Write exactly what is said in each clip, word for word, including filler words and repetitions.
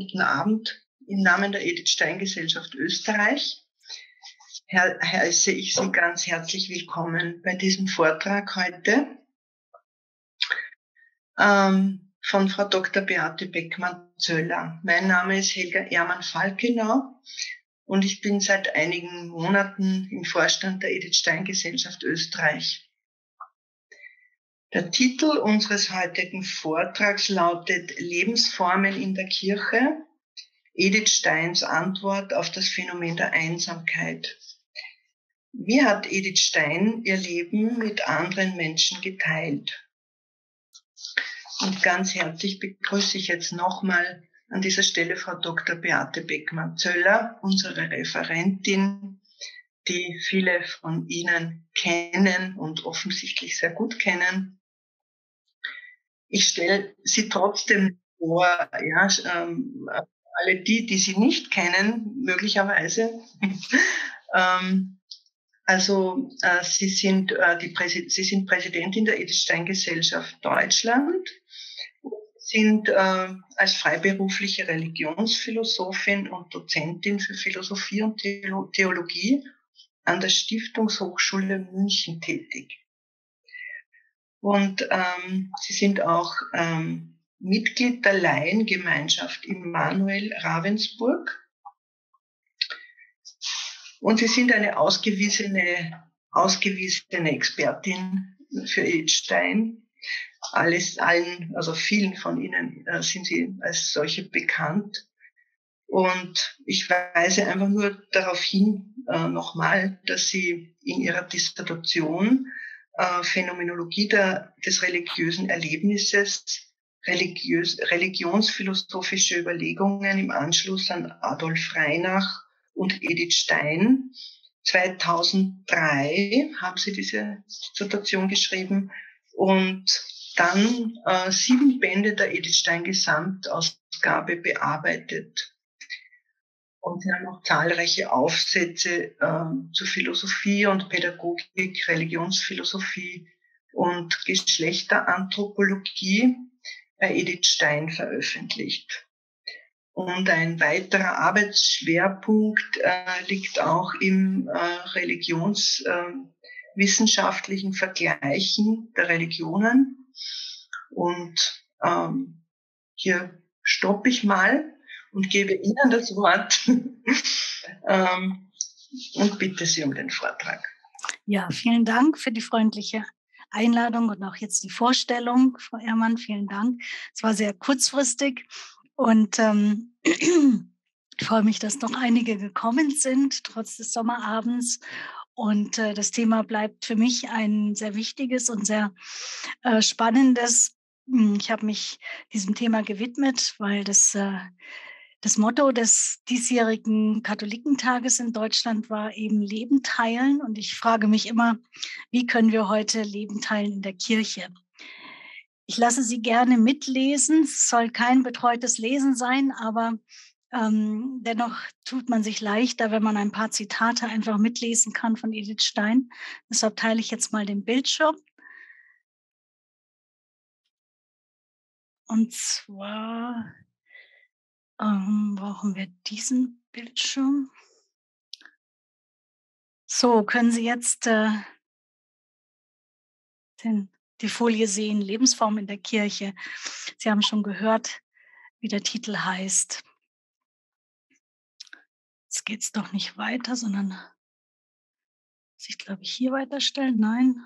guten Abend. Im Namen der Edith Stein Gesellschaft Österreich heiße ich Sie ganz herzlich willkommen bei diesem Vortrag heute ähm, von Frau Doktor Beate Beckmann-Zöller. Mein Name ist Helga Ehrmann-Falkenau und ich bin seit einigen Monaten im Vorstand der Edith Stein Gesellschaft Österreich. Der Titel unseres heutigen Vortrags lautet Lebensformen in der Kirche, Edith Steins Antwort auf das Phänomen der Einsamkeit. Wie hat Edith Stein ihr Leben mit anderen Menschen geteilt? Und ganz herzlich begrüße ich jetzt nochmal an dieser Stelle Frau Doktor Beate Beckmann-Zöller, unsere Referentin, die viele von Ihnen kennen und offensichtlich sehr gut kennen. Ich stelle Sie trotzdem vor, ja, ähm, alle die, die Sie nicht kennen, möglicherweise. ähm, also äh, Sie sind äh, die Präsi- Sie sind Präsidentin der Edith Stein Gesellschaft Deutschland, sind äh, als freiberufliche Religionsphilosophin und Dozentin für Philosophie und Theologie an der Stiftungshochschule München tätig. Und ähm, Sie sind auch ähm, Mitglied der Laiengemeinschaft Immanuel Ravensburg. Und Sie sind eine ausgewiesene, ausgewiesene Expertin für Edith Stein. Alles, allen, also vielen von Ihnen äh, sind Sie als solche bekannt. Und ich weise einfach nur darauf hin, äh, nochmal, dass Sie in Ihrer Dissertation äh, Phänomenologie der, des religiösen Erlebnisses, religiös, religionsphilosophische Überlegungen im Anschluss an Adolf Reinach und Edith Stein. zweitausenddrei haben Sie diese Dissertation geschrieben und dann äh, sieben Bände der Edith Stein Gesamtausgabe bearbeitet. Und sie haben auch zahlreiche Aufsätze äh, zur Philosophie und Pädagogik, Religionsphilosophie und Geschlechteranthropologie bei Edith Stein veröffentlicht. Und ein weiterer Arbeitsschwerpunkt äh, liegt auch im äh, religionswissenschaftlichen äh, Vergleichen der Religionen. Und ähm, hier stoppe ich mal und gebe Ihnen das Wort ähm, und bitte Sie um den Vortrag. Ja, vielen Dank für die freundliche Einladung und auch jetzt die Vorstellung, Frau Ehrmann, vielen Dank. Es war sehr kurzfristig und ähm, ich freue mich, dass noch einige gekommen sind, trotz des Sommerabends. Und äh, das Thema bleibt für mich ein sehr wichtiges und sehr äh, spannendes. Ich habe mich diesem Thema gewidmet, weil das äh, Das Motto des diesjährigen Katholikentages in Deutschland war eben Leben teilen. Und ich frage mich immer, wie können wir heute Leben teilen in der Kirche? Ich lasse Sie gerne mitlesen. Es soll kein betreutes Lesen sein, aber ähm, dennoch tut man sich leichter, wenn man ein paar Zitate einfach mitlesen kann von Edith Stein. Deshalb teile ich jetzt mal den Bildschirm. Und zwar ähm, brauchen wir diesen Bildschirm. So, können Sie jetzt äh, den, die Folie sehen, Lebensform in der Kirche. Sie haben schon gehört, wie der Titel heißt. Jetzt geht es doch nicht weiter, sondern muss ich, glaube ich, hier weiterstellen? Nein.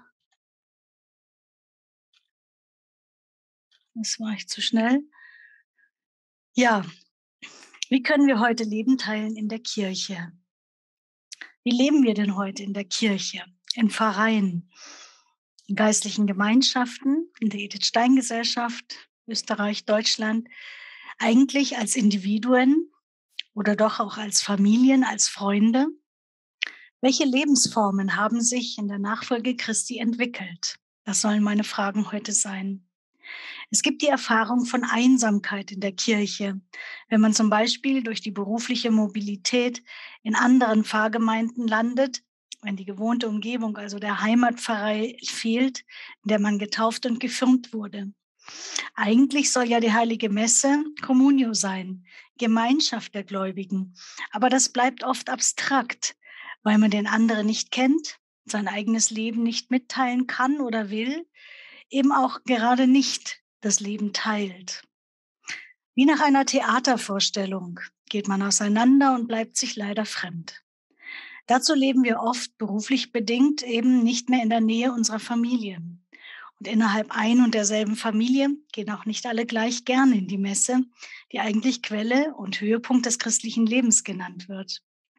Das war ich zu schnell. Ja, wie können wir heute Leben teilen in der Kirche? Wie leben wir denn heute in der Kirche, in Pfarreien, in geistlichen Gemeinschaften, in der Edith Stein Gesellschaft, Österreich, Deutschland, eigentlich als Individuen oder doch auch als Familien, als Freunde? Welche Lebensformen haben sich in der Nachfolge Christi entwickelt? Das sollen meine Fragen heute sein. Es gibt die Erfahrung von Einsamkeit in der Kirche, wenn man zum Beispiel durch die berufliche Mobilität in anderen Pfarrgemeinden landet, wenn die gewohnte Umgebung, also der Heimatpfarrei, fehlt, in der man getauft und gefirmt wurde. Eigentlich soll ja die heilige Messe Communio sein, Gemeinschaft der Gläubigen. Aber das bleibt oft abstrakt, weil man den anderen nicht kennt, sein eigenes Leben nicht mitteilen kann oder will, eben auch gerade nicht das Leben teilt. Wie nach einer Theatervorstellung geht man auseinander und bleibt sich leider fremd. Dazu leben wir oft beruflich bedingt eben nicht mehr in der Nähe unserer Familie. Und innerhalb ein und derselben Familie gehen auch nicht alle gleich gerne in die Messe, die eigentlich Quelle und Höhepunkt des christlichen Lebens genannt wird.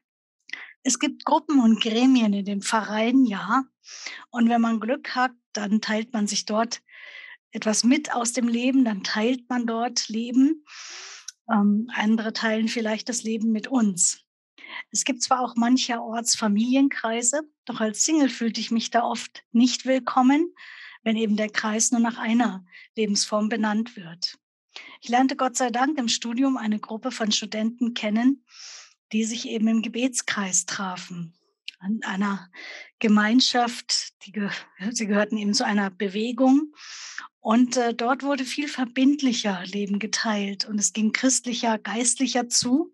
Es gibt Gruppen und Gremien in den Pfarreien, ja. Und wenn man Glück hat, dann teilt man sich dort etwas mit aus dem Leben, dann teilt man dort Leben. Ähm, andere teilen vielleicht das Leben mit uns. Es gibt zwar auch mancherorts Familienkreise, doch als Single fühlte ich mich da oft nicht willkommen, wenn eben der Kreis nur nach einer Lebensform benannt wird. Ich lernte Gott sei Dank im Studium eine Gruppe von Studenten kennen, die sich eben im Gebetskreis trafen. An einer Gemeinschaft, die ge- sie gehörten eben zu einer Bewegung. Und äh, dort wurde viel verbindlicher Leben geteilt und es ging christlicher, geistlicher zu,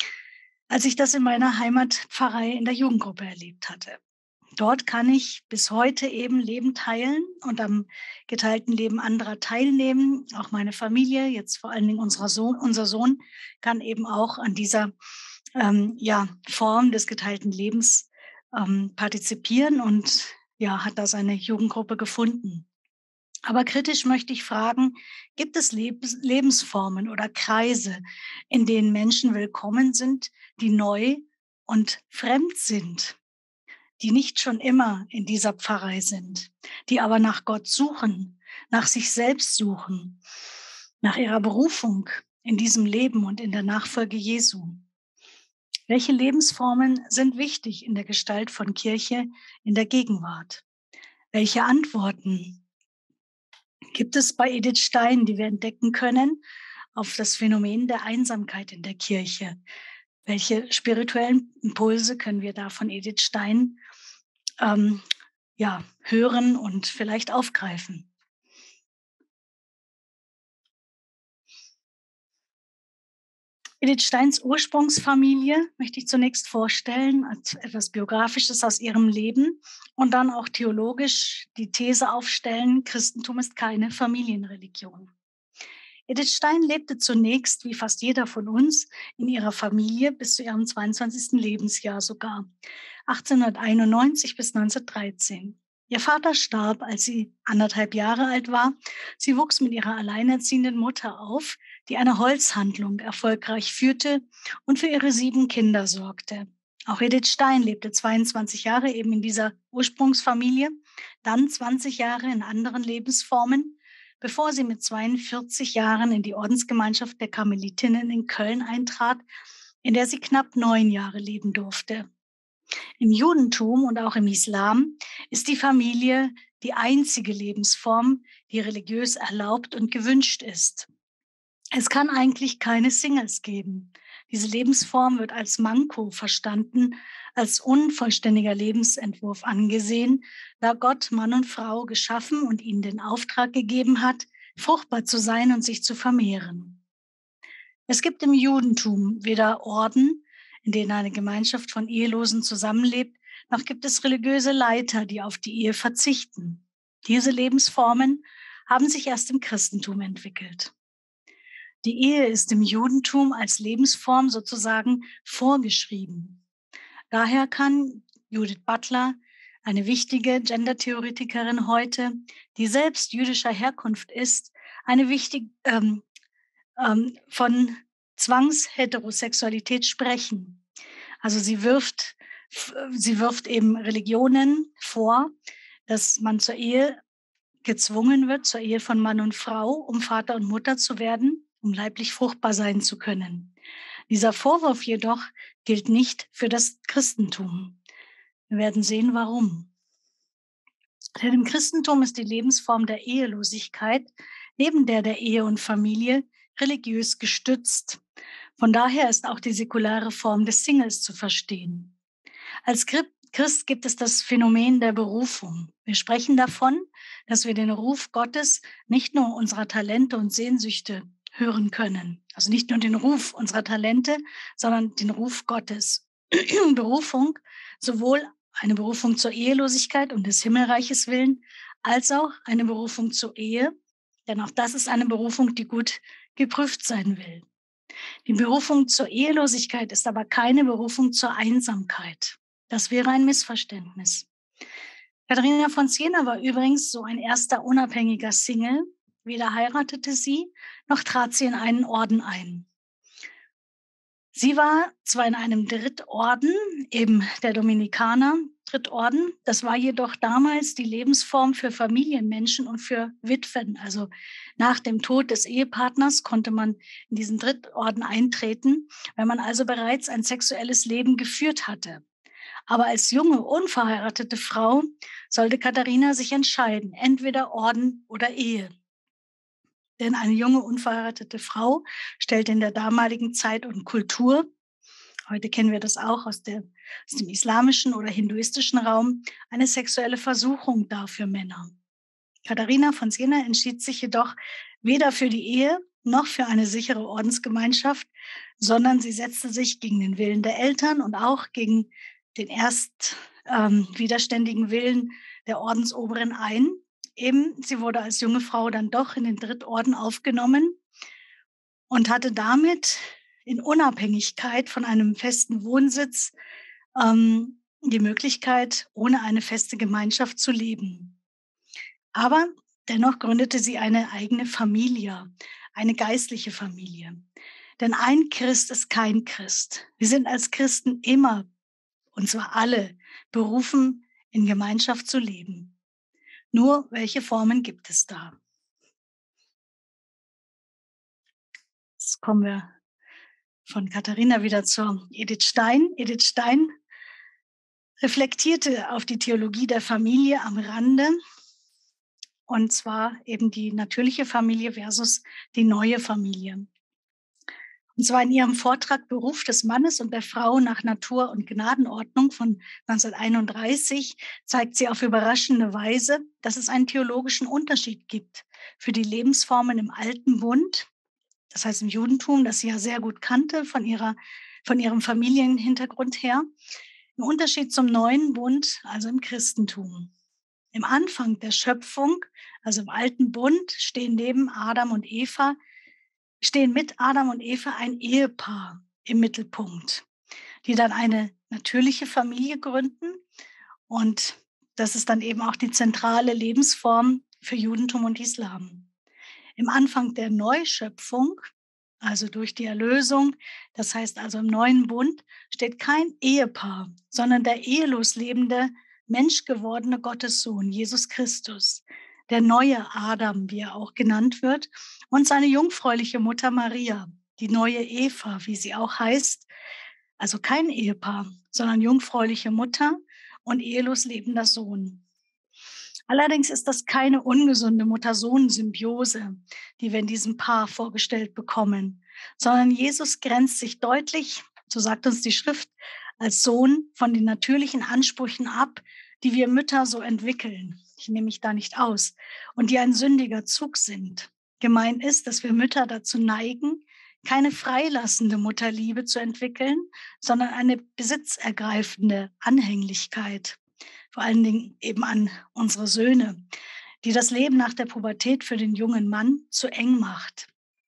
als ich das in meiner Heimatpfarrei in der Jugendgruppe erlebt hatte. Dort kann ich bis heute eben Leben teilen und am geteilten Leben anderer teilnehmen. Auch meine Familie, jetzt vor allen Dingen unser Sohn, unser Sohn kann eben auch an dieser ähm, ja, Form des geteilten Lebens ähm, partizipieren und ja, hat da seine Jugendgruppe gefunden. Aber kritisch möchte ich fragen, gibt es Lebens Lebensformen oder Kreise, in denen Menschen willkommen sind, die neu und fremd sind, die nicht schon immer in dieser Pfarrei sind, die aber nach Gott suchen, nach sich selbst suchen, nach ihrer Berufung in diesem Leben und in der Nachfolge Jesu? Welche Lebensformen sind wichtig in der Gestalt von Kirche in der Gegenwart? Welche Antworten gibt es bei Edith Stein, die wir entdecken können, auf das Phänomen der Einsamkeit in der Kirche? Welche spirituellen Impulse können wir da von Edith Stein ähm, ja, hören und vielleicht aufgreifen? Edith Steins Ursprungsfamilie möchte ich zunächst vorstellen, als etwas Biografisches aus ihrem Leben und dann auch theologisch die These aufstellen, Christentum ist keine Familienreligion. Edith Stein lebte zunächst, wie fast jeder von uns, in ihrer Familie bis zu ihrem zweiundzwanzigsten Lebensjahr sogar, achtzehnhunderteinundneunzig bis neunzehnhundertdreizehn. Ihr Vater starb, als sie anderthalb Jahre alt war. Sie wuchs mit ihrer alleinerziehenden Mutter auf, die eine Holzhandlung erfolgreich führte und für ihre sieben Kinder sorgte. Auch Edith Stein lebte zweiundzwanzig Jahre eben in dieser Ursprungsfamilie, dann zwanzig Jahre in anderen Lebensformen, bevor sie mit zweiundvierzig Jahren in die Ordensgemeinschaft der Karmelitinnen in Köln eintrat, in der sie knapp neun Jahre leben durfte. Im Judentum und auch im Islam ist die Familie die einzige Lebensform, die religiös erlaubt und gewünscht ist. Es kann eigentlich keine Singles geben. Diese Lebensform wird als Manko verstanden, als unvollständiger Lebensentwurf angesehen, da Gott Mann und Frau geschaffen und ihnen den Auftrag gegeben hat, fruchtbar zu sein und sich zu vermehren. Es gibt im Judentum weder Orden, in denen eine Gemeinschaft von Ehelosen zusammenlebt, noch gibt es religiöse Leiter, die auf die Ehe verzichten. Diese Lebensformen haben sich erst im Christentum entwickelt. Die Ehe ist im Judentum als Lebensform sozusagen vorgeschrieben. Daher kann Judith Butler, eine wichtige Gender-Theoretikerin heute, die selbst jüdischer Herkunft ist, eine wichtige ähm, ähm, von Zwangsheterosexualität sprechen. Also sie wirft, sie wirft eben Religionen vor, dass man zur Ehe gezwungen wird, zur Ehe von Mann und Frau, um Vater und Mutter zu werden, um leiblich fruchtbar sein zu können. Dieser Vorwurf jedoch gilt nicht für das Christentum. Wir werden sehen, warum. Denn im Christentum ist die Lebensform der Ehelosigkeit neben der der Ehe und Familie religiös gestützt. Von daher ist auch die säkulare Form des Singles zu verstehen. Als Christ gibt es das Phänomen der Berufung. Wir sprechen davon, dass wir den Ruf Gottes nicht nur unserer Talente und Sehnsüchte hören können. Also nicht nur den Ruf unserer Talente, sondern den Ruf Gottes. Berufung, sowohl eine Berufung zur Ehelosigkeit und des Himmelreiches willen, als auch eine Berufung zur Ehe. Denn auch das ist eine Berufung, die gut geprüft sein will. Die Berufung zur Ehelosigkeit ist aber keine Berufung zur Einsamkeit. Das wäre ein Missverständnis. Katharina von Siena war übrigens so ein erster unabhängiger Single. Weder heiratete sie, noch trat sie in einen Orden ein. Sie war zwar in einem Drittorden, eben der Dominikaner, Drittorden, das war jedoch damals die Lebensform für Familienmenschen und für Witwen. Also nach dem Tod des Ehepartners konnte man in diesen Drittorden eintreten, wenn man also bereits ein sexuelles Leben geführt hatte. Aber als junge, unverheiratete Frau sollte Katharina sich entscheiden, entweder Orden oder Ehe. Denn eine junge, unverheiratete Frau stellte in der damaligen Zeit und Kultur, heute kennen wir das auch aus, der, aus dem islamischen oder hinduistischen Raum, eine sexuelle Versuchung dar für Männer. Katharina von Siena entschied sich jedoch weder für die Ehe noch für eine sichere Ordensgemeinschaft, sondern sie setzte sich gegen den Willen der Eltern und auch gegen den erst ähm, widerständigen Willen der Ordensoberen ein. Eben, sie wurde als junge Frau dann doch in den Drittorden aufgenommen und hatte damit in Unabhängigkeit von einem festen Wohnsitz ähm, die Möglichkeit, ohne eine feste Gemeinschaft zu leben. Aber dennoch gründete sie eine eigene Familie, eine geistliche Familie. Denn ein Christ ist kein Christ. Wir sind als Christen immer, und zwar alle, berufen, in Gemeinschaft zu leben. Nur, welche Formen gibt es da? Jetzt kommen wir von Katharina wieder zur Edith Stein. Edith Stein reflektierte auf die Theologie der Familie am Rande, und zwar eben die natürliche Familie versus die neue Familie. Und zwar in ihrem Vortrag Beruf des Mannes und der Frau nach Natur- und Gnadenordnung von neunzehnhunderteinunddreißig zeigt sie auf überraschende Weise, dass es einen theologischen Unterschied gibt für die Lebensformen im Alten Bund, das heißt im Judentum, das sie ja sehr gut kannte von, ihrer, von ihrem Familienhintergrund her, im Unterschied zum Neuen Bund, also im Christentum. Im Anfang der Schöpfung, also im Alten Bund, stehen neben Adam und Eva stehen mit Adam und Eva ein Ehepaar im Mittelpunkt, die dann eine natürliche Familie gründen. Und das ist dann eben auch die zentrale Lebensform für Judentum und Islam. Im Anfang der Neuschöpfung, also durch die Erlösung, das heißt also im neuen Bund, steht kein Ehepaar, sondern der ehelos lebende, menschgewordene Gottessohn, Jesus Christus, der neue Adam, wie er auch genannt wird, und seine jungfräuliche Mutter Maria, die neue Eva, wie sie auch heißt. Also kein Ehepaar, sondern jungfräuliche Mutter und ehelos lebender Sohn. Allerdings ist das keine ungesunde Mutter-Sohn-Symbiose, die wir in diesem Paar vorgestellt bekommen, sondern Jesus grenzt sich deutlich, so sagt uns die Schrift, als Sohn von den natürlichen Ansprüchen ab, die wir Mütter so entwickeln. Ich nehme mich da nicht aus. Und die ein sündiger Zug sind. Gemeint ist, dass wir Mütter dazu neigen, keine freilassende Mutterliebe zu entwickeln, sondern eine besitzergreifende Anhänglichkeit. Vor allen Dingen eben an unsere Söhne, die das Leben nach der Pubertät für den jungen Mann zu eng macht.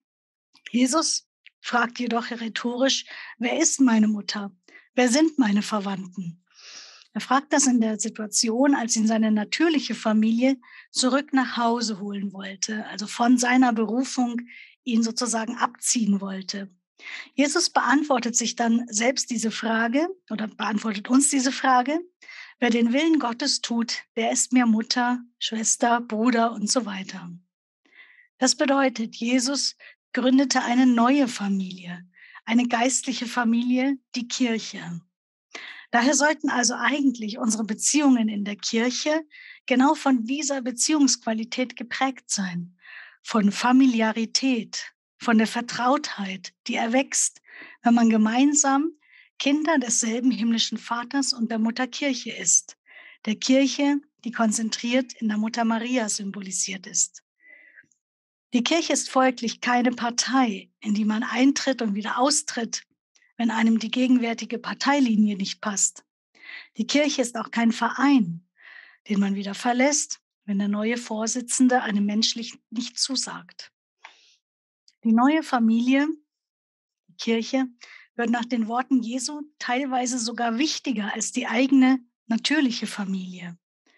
Jesus fragt jedoch rhetorisch, wer ist meine Mutter? Wer sind meine Verwandten? Er fragt das in der Situation, als ihn seine natürliche Familie zurück nach Hause holen wollte, also von seiner Berufung ihn sozusagen abziehen wollte. Jesus beantwortet sich dann selbst diese Frage oder beantwortet uns diese Frage: Wer den Willen Gottes tut, der ist mir Mutter, Schwester, Bruder und so weiter. Das bedeutet, Jesus gründete eine neue Familie, eine geistliche Familie, die Kirche. Daher sollten also eigentlich unsere Beziehungen in der Kirche genau von dieser Beziehungsqualität geprägt sein, von Familiarität, von der Vertrautheit, die erwächst, wenn man gemeinsam Kinder desselben himmlischen Vaters und der Mutter Kirche ist, der Kirche, die konzentriert in der Mutter Maria symbolisiert ist. Die Kirche ist folglich keine Partei, in die man eintritt und wieder austritt, wenn einem die gegenwärtige Parteilinie nicht passt. Die Kirche ist auch kein Verein, den man wieder verlässt, wenn der neue Vorsitzende einem menschlich nicht zusagt. Die neue Familie, die Kirche, wird nach den Worten Jesu teilweise sogar wichtiger als die eigene natürliche Familie.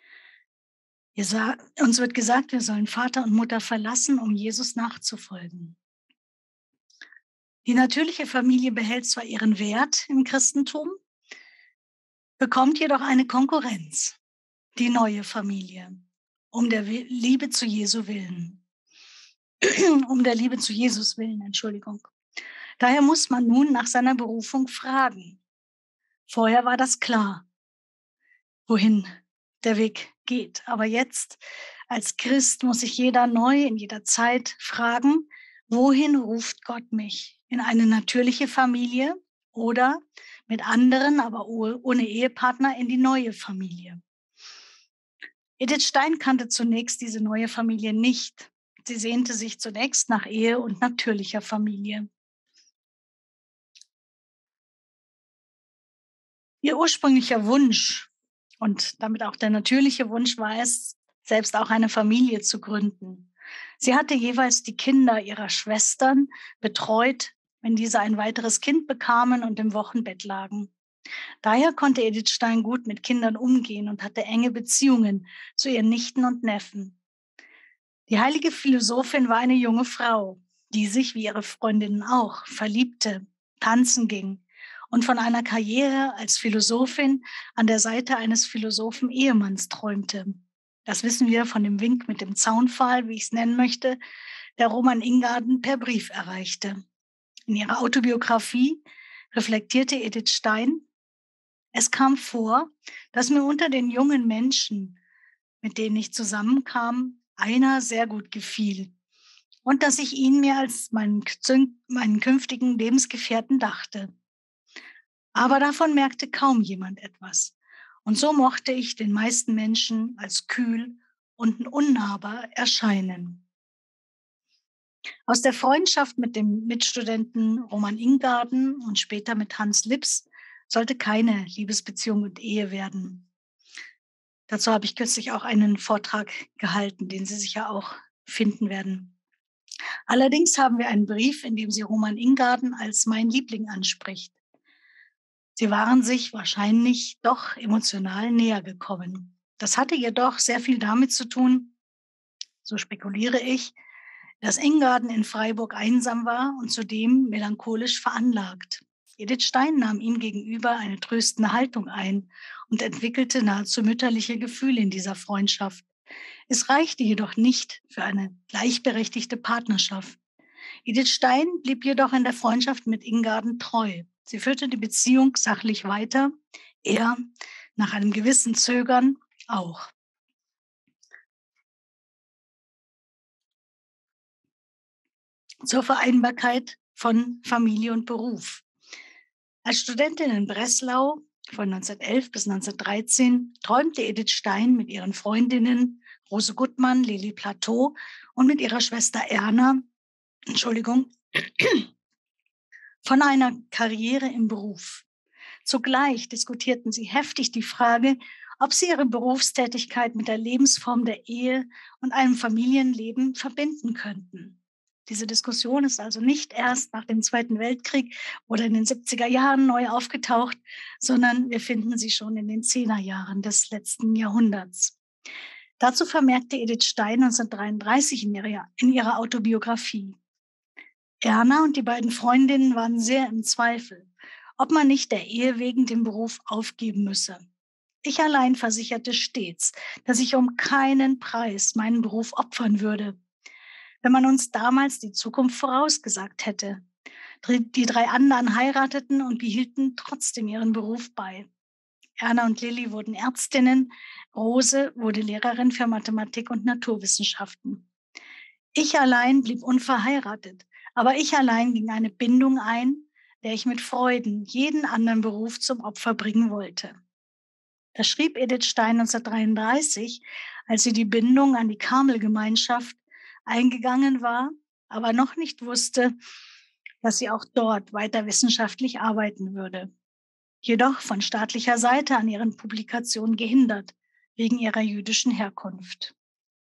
Uns wird gesagt, wir sollen Vater und Mutter verlassen, um Jesus nachzufolgen. Die natürliche Familie behält zwar ihren Wert im Christentum, bekommt jedoch eine Konkurrenz, die neue Familie, um der Liebe zu Jesu willen. um der Liebe zu Jesus willen, Entschuldigung. Daher muss man nun nach seiner Berufung fragen. Vorher war das klar, wohin der Weg geht. Aber jetzt, als Christ, muss sich jeder neu in jeder Zeit fragen, wohin ruft Gott mich? In eine natürliche Familie oder mit anderen, aber ohne Ehepartner in die neue Familie? Edith Stein kannte zunächst diese neue Familie nicht. Sie sehnte sich zunächst nach Ehe und natürlicher Familie. Ihr ursprünglicher Wunsch und damit auch der natürliche Wunsch war es, selbst auch eine Familie zu gründen. Sie hatte jeweils die Kinder ihrer Schwestern betreut, wenn diese ein weiteres Kind bekamen und im Wochenbett lagen. Daher konnte Edith Stein gut mit Kindern umgehen und hatte enge Beziehungen zu ihren Nichten und Neffen. Die heilige Philosophin war eine junge Frau, die sich, wie ihre Freundinnen auch, verliebte, tanzen ging und von einer Karriere als Philosophin an der Seite eines Philosophen-Ehemanns träumte. Das wissen wir von dem Wink mit dem Zaunpfahl, wie ich es nennen möchte, der Roman Ingarden per Brief erreichte. In ihrer Autobiografie reflektierte Edith Stein: Es kam vor, dass mir unter den jungen Menschen, mit denen ich zusammenkam, einer sehr gut gefiel und dass ich ihn mir als meinen, meinen künftigen Lebensgefährten dachte. Aber davon merkte kaum jemand etwas. Und so mochte ich den meisten Menschen als kühl und unnahbar erscheinen. Aus der Freundschaft mit dem Mitstudenten Roman Ingarden und später mit Hans Lips sollte keine Liebesbeziehung und Ehe werden. Dazu habe ich kürzlich auch einen Vortrag gehalten, den Sie sicher auch finden werden. Allerdings haben wir einen Brief, in dem sie Roman Ingarden als mein Liebling anspricht. Sie waren sich wahrscheinlich doch emotional näher gekommen. Das hatte jedoch sehr viel damit zu tun, so spekuliere ich, dass Ingarden in Freiburg einsam war und zudem melancholisch veranlagt. Edith Stein nahm ihm gegenüber eine tröstende Haltung ein und entwickelte nahezu mütterliche Gefühle in dieser Freundschaft. Es reichte jedoch nicht für eine gleichberechtigte Partnerschaft. Edith Stein blieb jedoch in der Freundschaft mit Ingarden treu. Sie führte die Beziehung sachlich weiter, er nach einem gewissen Zögern auch. Zur Vereinbarkeit von Familie und Beruf. Als Studentin in Breslau von neunzehnhundertelf bis neunzehnhundertdreizehn träumte Edith Stein mit ihren Freundinnen Rose Gutmann, Lili Plateau und mit ihrer Schwester Erna, Entschuldigung, von einer Karriere im Beruf. Zugleich diskutierten sie heftig die Frage, ob sie ihre Berufstätigkeit mit der Lebensform der Ehe und einem Familienleben verbinden könnten. Diese Diskussion ist also nicht erst nach dem Zweiten Weltkrieg oder in den siebziger Jahren neu aufgetaucht, sondern wir finden sie schon in den Zehnerjahren des letzten Jahrhunderts. Dazu vermerkte Edith Stein neunzehnhundertdreiunddreißig in ihrer, in ihrer Autobiografie: Erna und die beiden Freundinnen waren sehr im Zweifel, ob man nicht der Ehe wegen den Beruf aufgeben müsse. Ich allein versicherte stets, dass ich um keinen Preis meinen Beruf opfern würde. Wenn man uns damals die Zukunft vorausgesagt hätte. Die drei anderen heirateten und behielten trotzdem ihren Beruf bei. Erna und Lilli wurden Ärztinnen, Rose wurde Lehrerin für Mathematik und Naturwissenschaften. Ich allein blieb unverheiratet, aber ich allein ging eine Bindung ein, der ich mit Freuden jeden anderen Beruf zum Opfer bringen wollte. Das schrieb Edith Stein neunzehnhundertdreiunddreißig, als sie die Bindung an die Karmelgemeinschaft eingegangen war, aber noch nicht wusste, dass sie auch dort weiter wissenschaftlich arbeiten würde. Jedoch von staatlicher Seite an ihren Publikationen gehindert, wegen ihrer jüdischen Herkunft.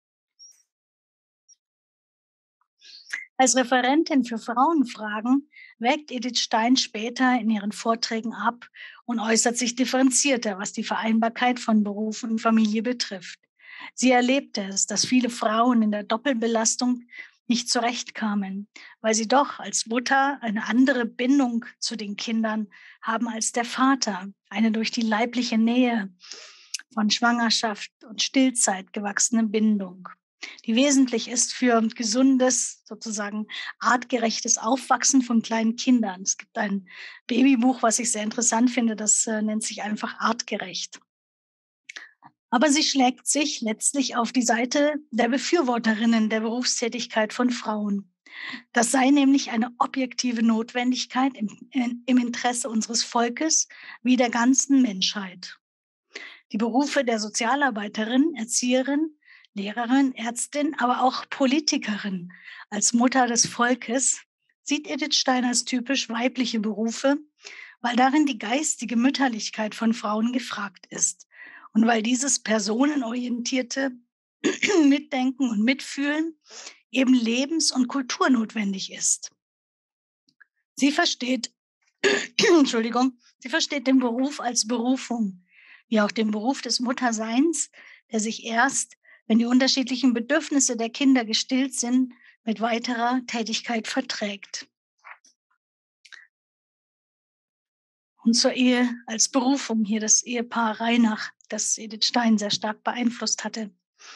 Als Referentin für Frauenfragen wägt Edith Stein später in ihren Vorträgen ab und äußert sich differenzierter, was die Vereinbarkeit von Beruf und Familie betrifft. Sie erlebte es, dass viele Frauen in der Doppelbelastung nicht zurechtkamen, weil sie doch als Mutter eine andere Bindung zu den Kindern haben als der Vater, eine durch die leibliche Nähe von Schwangerschaft und Stillzeit gewachsene Bindung, die wesentlich ist für gesundes, sozusagen artgerechtes Aufwachsen von kleinen Kindern. Es gibt ein Babybuch, was ich sehr interessant finde, das äh, nennt sich einfach Artgerecht. Aber sie schlägt sich letztlich auf die Seite der Befürworterinnen der Berufstätigkeit von Frauen. Das sei nämlich eine objektive Notwendigkeit im, im Interesse unseres Volkes wie der ganzen Menschheit. Die Berufe der Sozialarbeiterin, Erzieherin, Lehrerin, Ärztin, aber auch Politikerin als Mutter des Volkes sieht Edith Stein als typisch weibliche Berufe, weil darin die geistige Mütterlichkeit von Frauen gefragt ist und weil dieses personenorientierte Mitdenken und Mitfühlen eben lebens- und kulturnotwendig ist. Sie versteht, Entschuldigung, sie versteht den Beruf als Berufung, wie auch den Beruf des Mutterseins, der sich erst, wenn die unterschiedlichen Bedürfnisse der Kinder gestillt sind, mit weiterer Tätigkeit verträgt. Und zur Ehe als Berufung hier das Ehepaar Reinach, das Edith Stein sehr stark beeinflusst hatte.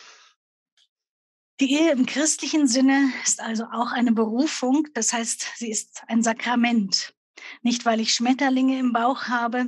Die Ehe im christlichen Sinne ist also auch eine Berufung, das heißt, sie ist ein Sakrament. Nicht, weil ich Schmetterlinge im Bauch habe,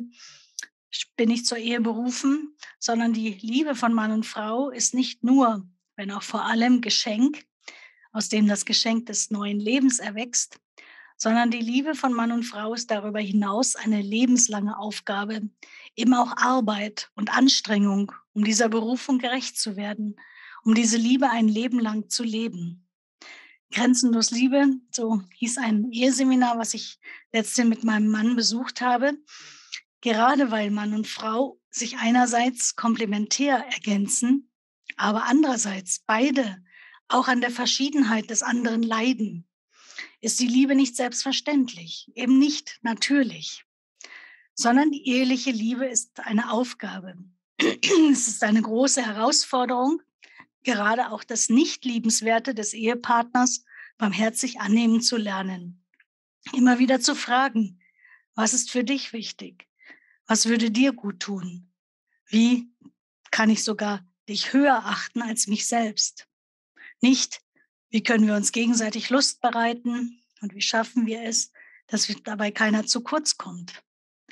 bin ich zur Ehe berufen, sondern die Liebe von Mann und Frau ist nicht nur, wenn auch vor allem Geschenk, aus dem das Geschenk des neuen Lebens erwächst, sondern die Liebe von Mann und Frau ist darüber hinaus eine lebenslange Aufgabe, eben auch Arbeit und Anstrengung, um dieser Berufung gerecht zu werden, um diese Liebe ein Leben lang zu leben. Grenzenlos Liebe, so hieß ein Eheseminar, was ich letztens mit meinem Mann besucht habe. Gerade weil Mann und Frau sich einerseits komplementär ergänzen, aber andererseits beide auch an der Verschiedenheit des anderen leiden, ist die Liebe nicht selbstverständlich, eben nicht natürlich, sondern die eheliche Liebe ist eine Aufgabe. Es ist eine große Herausforderung, gerade auch das Nicht-Liebenswerte des Ehepartners barmherzig annehmen zu lernen. Immer wieder zu fragen, was ist für dich wichtig? Was würde dir gut tun? Wie kann ich sogar dich höher achten als mich selbst? Nicht, wie können wir uns gegenseitig Lust bereiten und wie schaffen wir es, dass dabei keiner zu kurz kommt?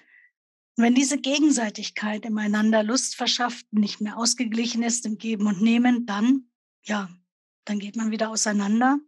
Und wenn diese Gegenseitigkeit im einander Lust verschafft, nicht mehr ausgeglichen ist im Geben und Nehmen, dann, ja, dann geht man wieder auseinander.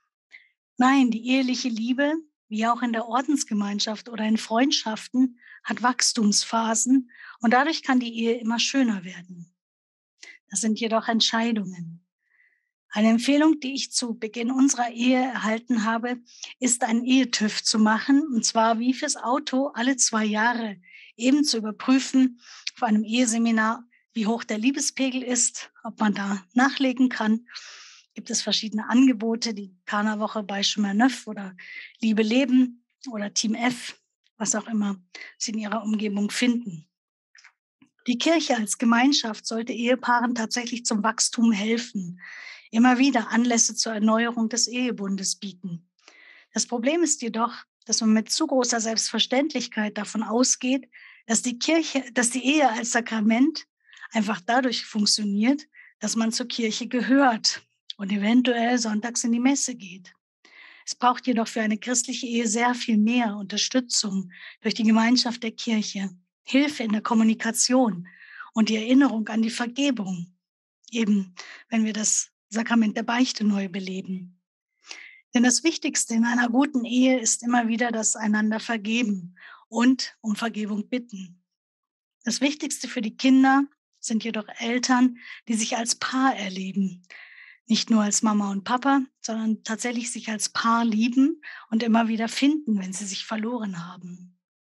Nein, die eheliche Liebe, wie auch in der Ordensgemeinschaft oder in Freundschaften, hat Wachstumsphasen und dadurch kann die Ehe immer schöner werden. Das sind jedoch Entscheidungen. Eine Empfehlung, die ich zu Beginn unserer Ehe erhalten habe, ist, einen Ehetüv zu machen, und zwar wie fürs Auto alle zwei Jahre eben zu überprüfen auf einem Eheseminar, wie hoch der Liebespegel ist, ob man da nachlegen kann. Gibt es verschiedene Angebote, die Kana-Woche bei Chemin Neuf oder Liebe Leben oder Team F, was auch immer Sie in Ihrer Umgebung finden. Die Kirche als Gemeinschaft sollte Ehepaaren tatsächlich zum Wachstum helfen, immer wieder Anlässe zur Erneuerung des Ehebundes bieten. Das Problem ist jedoch, dass man mit zu großer Selbstverständlichkeit davon ausgeht, dass die Kirche, dass die Ehe als Sakrament einfach dadurch funktioniert, dass man zur Kirche gehört und eventuell sonntags in die Messe geht. Es braucht jedoch für eine christliche Ehe sehr viel mehr Unterstützung durch die Gemeinschaft der Kirche, Hilfe in der Kommunikation und die Erinnerung an die Vergebung, eben wenn wir das Sakrament der Beichte neu beleben. Denn das Wichtigste in einer guten Ehe ist immer wieder das einander vergeben und um Vergebung bitten. Das Wichtigste für die Kinder sind jedoch Eltern, die sich als Paar erleben. Nicht nur als Mama und Papa, sondern tatsächlich sich als Paar lieben und immer wieder finden, wenn sie sich verloren haben.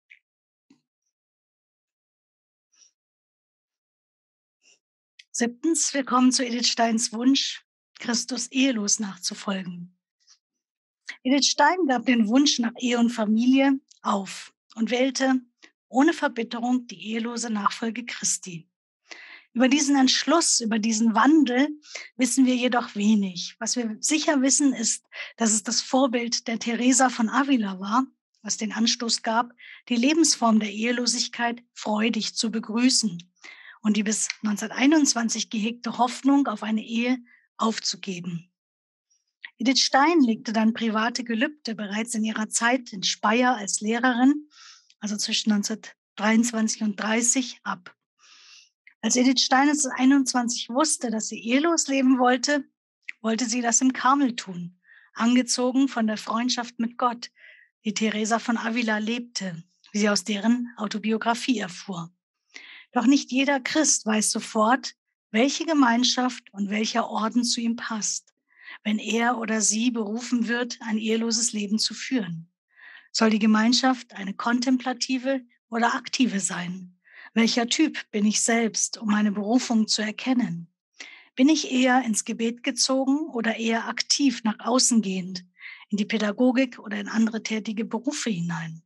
Siebtens, wir kommen zu Edith Steins Wunsch, Christus ehelos nachzufolgen. Edith Stein gab den Wunsch nach Ehe und Familie auf und wählte ohne Verbitterung die ehelose Nachfolge Christi. Über diesen Entschluss, über diesen Wandel wissen wir jedoch wenig. Was wir sicher wissen, ist, dass es das Vorbild der Teresa von Avila war, was den Anstoß gab, die Lebensform der Ehelosigkeit freudig zu begrüßen und die bis neunzehnhunderteinundzwanzig gehegte Hoffnung auf eine Ehe aufzugeben. Edith Stein legte dann private Gelübde bereits in ihrer Zeit in Speyer als Lehrerin, also zwischen neunzehnhundertdreiundzwanzig und dreißig, ab. Als Edith Stein neunzehnhunderteinundzwanzig wusste, dass sie ehelos leben wollte, wollte sie das im Karmel tun, angezogen von der Freundschaft mit Gott, die Teresa von Avila lebte, wie sie aus deren Autobiografie erfuhr. Doch nicht jeder Christ weiß sofort, welche Gemeinschaft und welcher Orden zu ihm passt, wenn er oder sie berufen wird, ein eheloses Leben zu führen. Soll die Gemeinschaft eine kontemplative oder aktive sein? Welcher Typ bin ich selbst, um meine Berufung zu erkennen? Bin ich eher ins Gebet gezogen oder eher aktiv nach außen gehend, in die Pädagogik oder in andere tätige Berufe hinein?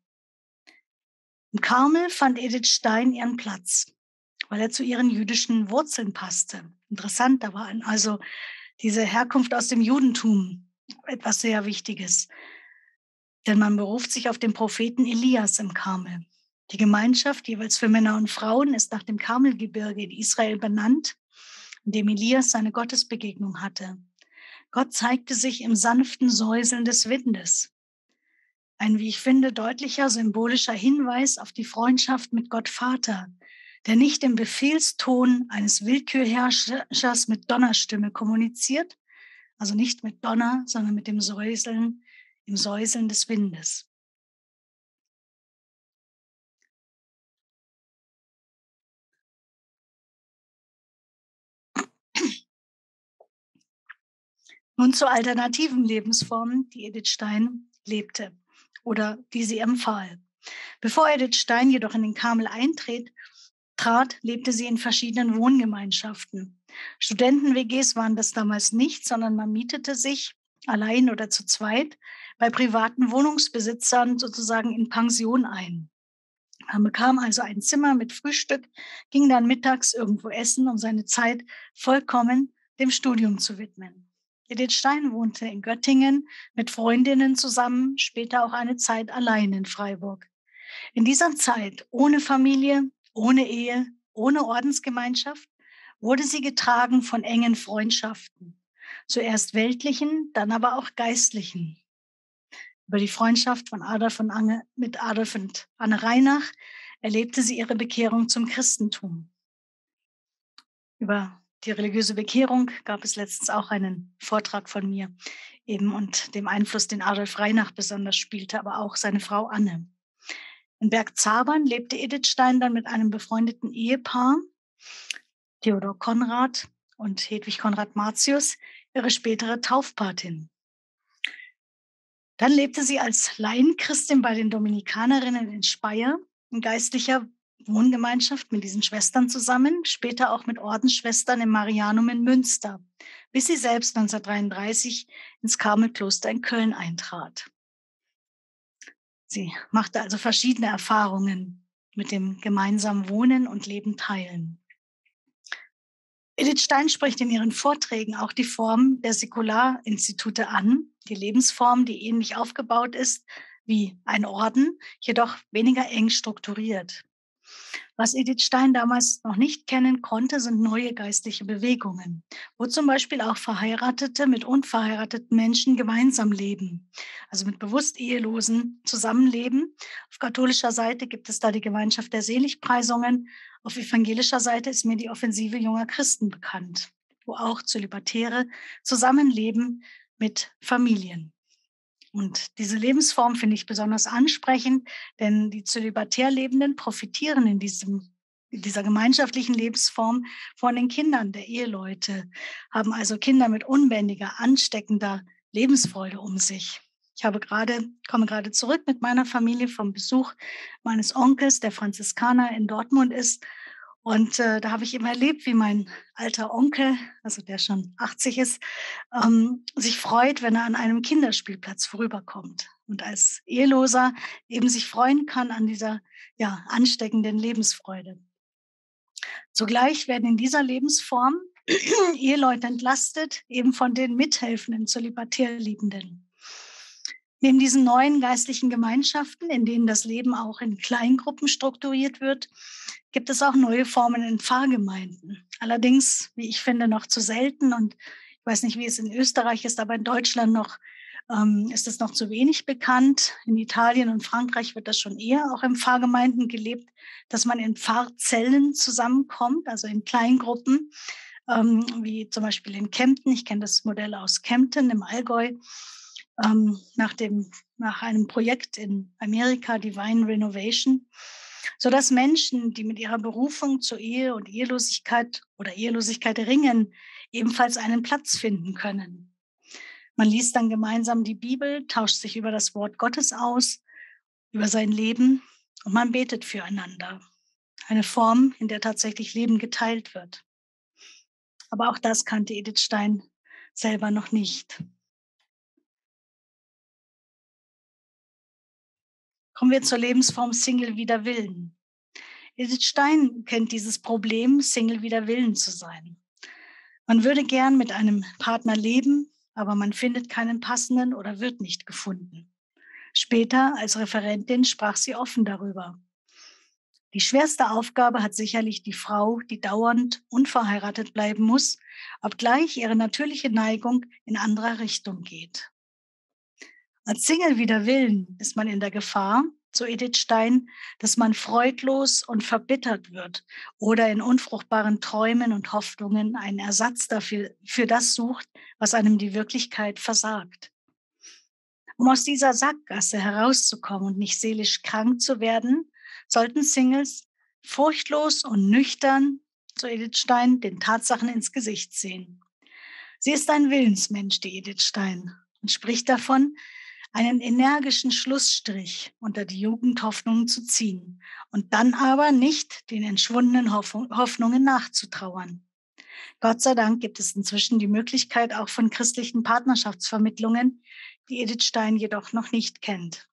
Im Karmel fand Edith Stein ihren Platz, weil er zu ihren jüdischen Wurzeln passte. Interessant, da war also diese Herkunft aus dem Judentum etwas sehr Wichtiges. Denn man beruft sich auf den Propheten Elias im Karmel. Die Gemeinschaft, jeweils für Männer und Frauen, ist nach dem Karmelgebirge in Israel benannt, in dem Elias seine Gottesbegegnung hatte. Gott zeigte sich im sanften Säuseln des Windes. Ein, wie ich finde, deutlicher symbolischer Hinweis auf die Freundschaft mit Gott Vater, der nicht im Befehlston eines Willkürherrschers mit Donnerstimme kommuniziert, also nicht mit Donner, sondern mit dem Säuseln, im Säuseln des Windes. Nun zu alternativen Lebensformen, die Edith Stein lebte oder die sie empfahl. Bevor Edith Stein jedoch in den Karmel eintrat, trat, lebte sie in verschiedenen Wohngemeinschaften. Studenten-W Gs waren das damals nicht, sondern man mietete sich allein oder zu zweit bei privaten Wohnungsbesitzern sozusagen in Pension ein. Man bekam also ein Zimmer mit Frühstück, ging dann mittags irgendwo essen, um seine Zeit vollkommen dem Studium zu widmen. Edith Stein wohnte in Göttingen mit Freundinnen zusammen, später auch eine Zeit allein in Freiburg. In dieser Zeit ohne Familie, ohne Ehe, ohne Ordensgemeinschaft wurde sie getragen von engen Freundschaften. Zuerst weltlichen, dann aber auch geistlichen. Über die Freundschaft von Adolf und Anne, mit Adolf und Anne Reinach erlebte sie ihre Bekehrung zum Christentum. Über die religiöse Bekehrung gab es letztens auch einen Vortrag von mir, eben und dem Einfluss, den Adolf Reinach besonders spielte, aber auch seine Frau Anne. In Bergzabern lebte Edith Stein dann mit einem befreundeten Ehepaar, Theodor Konrad und Hedwig Konrad Martius, ihre spätere Taufpatin. Dann lebte sie als Laienchristin bei den Dominikanerinnen in Speyer, in geistlicher Wohngemeinschaft mit diesen Schwestern zusammen, später auch mit Ordensschwestern im Marianum in Münster, bis sie selbst neunzehnhundertdreiunddreißig ins Karmelkloster in Köln eintrat. Sie machte also verschiedene Erfahrungen mit dem gemeinsamen Wohnen und Leben teilen. Edith Stein spricht in ihren Vorträgen auch die Form der Säkularinstitute an, die Lebensform, die ähnlich aufgebaut ist wie ein Orden, jedoch weniger eng strukturiert. Was Edith Stein damals noch nicht kennen konnte, sind neue geistliche Bewegungen, wo zum Beispiel auch Verheiratete mit unverheirateten Menschen gemeinsam leben, also mit bewusst Ehelosen zusammenleben. Auf katholischer Seite gibt es da die Gemeinschaft der Seligpreisungen. Auf evangelischer Seite ist mir die Offensive junger Christen bekannt, wo auch Zölibatäre zusammenleben mit Familien. Und diese Lebensform finde ich besonders ansprechend, denn die zölibatär Lebenden profitieren in, diesem, in dieser gemeinschaftlichen Lebensform von den Kindern der Eheleute, haben also Kinder mit unbändiger, ansteckender Lebensfreude um sich. Ich habe gerade, komme gerade zurück mit meiner Familie vom Besuch meines Onkels, der Franziskaner in Dortmund ist. Und äh, da habe ich eben erlebt, wie mein alter Onkel, also der schon achtzig ist, ähm, sich freut, wenn er an einem Kinderspielplatz vorüberkommt und als Eheloser eben sich freuen kann an dieser ja, ansteckenden Lebensfreude. Zugleich werden in dieser Lebensform Eheleute entlastet, eben von den mithelfenden, zölibatär Liebenden. Neben diesen neuen geistlichen Gemeinschaften, in denen das Leben auch in Kleingruppen strukturiert wird, gibt es auch neue Formen in Pfarrgemeinden. Allerdings, wie ich finde, noch zu selten. Und ich weiß nicht, wie es in Österreich ist, aber in Deutschland noch ähm, ist es noch zu wenig bekannt. In Italien und Frankreich wird das schon eher auch in Pfarrgemeinden gelebt, dass man in Pfarrzellen zusammenkommt, also in Kleingruppen, ähm, wie zum Beispiel in Kempten. Ich kenne das Modell aus Kempten im Allgäu. Ähm, nach, dem, nach einem Projekt in Amerika, Divine Renovation, sodass Menschen, die mit ihrer Berufung zur Ehe und Ehelosigkeit oder Ehelosigkeit ringen, ebenfalls einen Platz finden können. Man liest dann gemeinsam die Bibel, tauscht sich über das Wort Gottes aus, über sein Leben und man betet füreinander. Eine Form, in der tatsächlich Leben geteilt wird. Aber auch das kannte Edith Stein selber noch nicht. Kommen wir zur Lebensform Single wider Willen. Edith Stein kennt dieses Problem, Single wider Willen zu sein. Man würde gern mit einem Partner leben, aber man findet keinen passenden oder wird nicht gefunden. Später als Referentin sprach sie offen darüber. Die schwerste Aufgabe hat sicherlich die Frau, die dauernd unverheiratet bleiben muss, obgleich ihre natürliche Neigung in anderer Richtung geht. Als Single wider Willen ist man in der Gefahr, so Edith Stein, dass man freudlos und verbittert wird oder in unfruchtbaren Träumen und Hoffnungen einen Ersatz dafür, für das sucht, was einem die Wirklichkeit versagt. Um aus dieser Sackgasse herauszukommen und nicht seelisch krank zu werden, sollten Singles furchtlos und nüchtern, so Edith Stein, den Tatsachen ins Gesicht sehen. Sie ist ein Willensmensch, die Edith Stein, und spricht davon, einen energischen Schlussstrich unter die Jugendhoffnungen zu ziehen und dann aber nicht den entschwundenen Hoffnungen nachzutrauern. Gott sei Dank gibt es inzwischen die Möglichkeit auch von christlichen Partnerschaftsvermittlungen, die Edith Stein jedoch noch nicht kennt.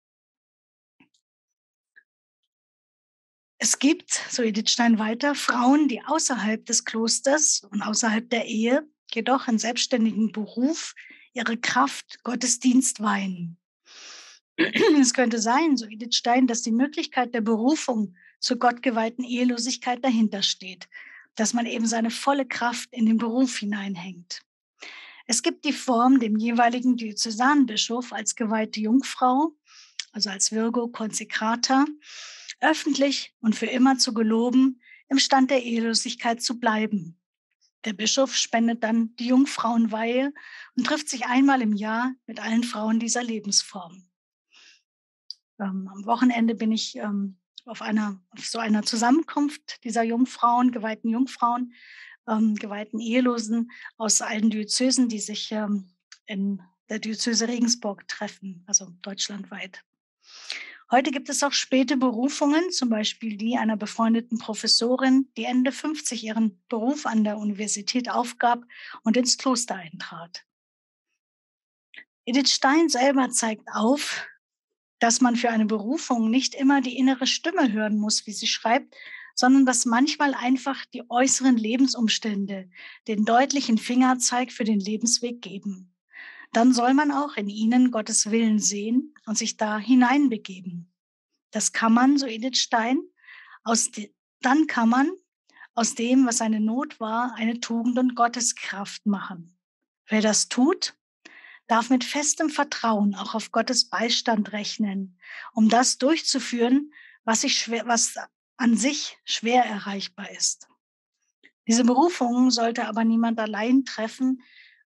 Es gibt, so Edith Stein weiter, Frauen, die außerhalb des Klosters und außerhalb der Ehe jedoch in selbstständigen Beruf ihre Kraft Gottesdienst weihen. Es könnte sein, so Edith Stein, dass die Möglichkeit der Berufung zur gottgeweihten Ehelosigkeit dahinter steht, dass man eben seine volle Kraft in den Beruf hineinhängt. Es gibt die Form, dem jeweiligen Diözesanbischof als geweihte Jungfrau, also als Virgo Consecrata, öffentlich und für immer zu geloben, im Stand der Ehelosigkeit zu bleiben. Der Bischof spendet dann die Jungfrauenweihe und trifft sich einmal im Jahr mit allen Frauen dieser Lebensform. Ähm, am Wochenende bin ich ähm, auf, einer, auf so einer Zusammenkunft dieser Jungfrauen, geweihten Jungfrauen, ähm, geweihten Ehelosen aus allen Diözesen, die sich ähm, in der Diözese Regensburg treffen, also deutschlandweit. Heute gibt es auch späte Berufungen, zum Beispiel die einer befreundeten Professorin, die Ende fünfzig ihren Beruf an der Universität aufgab und ins Kloster eintrat. Edith Stein selber zeigt auf, dass man für eine Berufung nicht immer die innere Stimme hören muss, wie sie schreibt, sondern dass manchmal einfach die äußeren Lebensumstände den deutlichen Fingerzeig für den Lebensweg geben. Dann soll man auch in ihnen Gottes Willen sehen und sich da hineinbegeben. Das kann man, so Edith Stein, aus de- dann kann man aus dem, was eine Not war, eine Tugend und Gotteskraft machen. Wer das tut, darf mit festem Vertrauen auch auf Gottes Beistand rechnen, um das durchzuführen, was, sich schwer, was an sich schwer erreichbar ist. Diese Berufung sollte aber niemand allein treffen,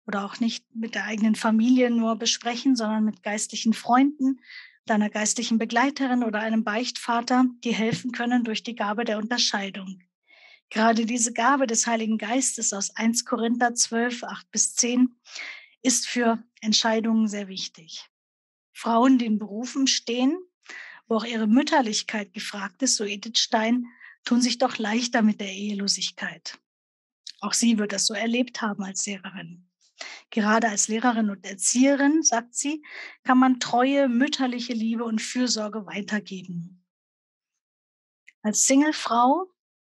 oder auch nicht mit der eigenen Familie nur besprechen, sondern mit geistlichen Freunden, deiner geistlichen Begleiterin oder einem Beichtvater, die helfen können durch die Gabe der Unterscheidung. Gerade diese Gabe des Heiligen Geistes aus erster Korinther zwölf, acht bis zehn ist für Entscheidungen sehr wichtig. Frauen, die in Berufen stehen, wo auch ihre Mütterlichkeit gefragt ist, so Edith Stein, tun sich doch leichter mit der Ehelosigkeit. Auch sie wird das so erlebt haben als Lehrerin. Gerade als Lehrerin und Erzieherin, sagt sie, kann man treue, mütterliche Liebe und Fürsorge weitergeben. Als Singlefrau,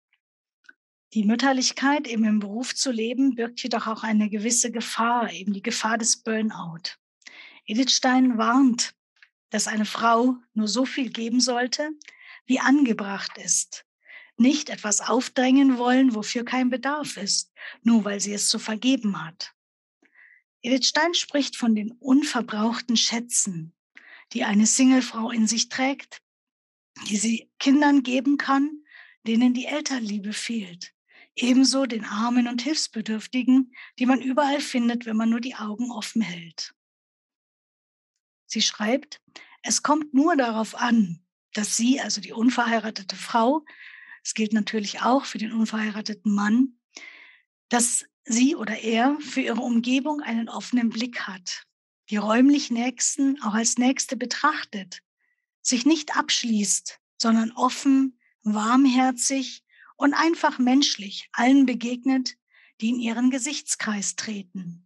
die Mütterlichkeit eben im Beruf zu leben, birgt jedoch auch eine gewisse Gefahr, eben die Gefahr des Burnout. Edith Stein warnt, dass eine Frau nur so viel geben sollte, wie angebracht ist. Nicht etwas aufdrängen wollen, wofür kein Bedarf ist, nur weil sie es zu vergeben hat. Edith Stein spricht von den unverbrauchten Schätzen, die eine Singlefrau in sich trägt, die sie Kindern geben kann, denen die Elternliebe fehlt. Ebenso den Armen und Hilfsbedürftigen, die man überall findet, wenn man nur die Augen offen hält. Sie schreibt, es kommt nur darauf an, dass sie, also die unverheiratete Frau, es gilt natürlich auch für den unverheirateten Mann, dass sie oder er für ihre Umgebung einen offenen Blick hat, die räumlich Nächsten auch als Nächste betrachtet, sich nicht abschließt, sondern offen, warmherzig und einfach menschlich allen begegnet, die in ihren Gesichtskreis treten.